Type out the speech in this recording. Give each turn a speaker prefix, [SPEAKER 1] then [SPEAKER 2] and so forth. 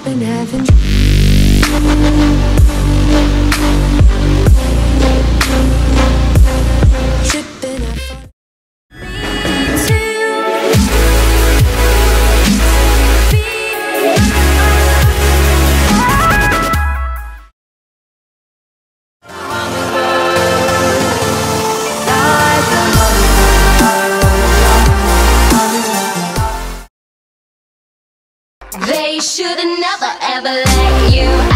[SPEAKER 1] been having. Tripping, I thought.
[SPEAKER 2] They should never ever let you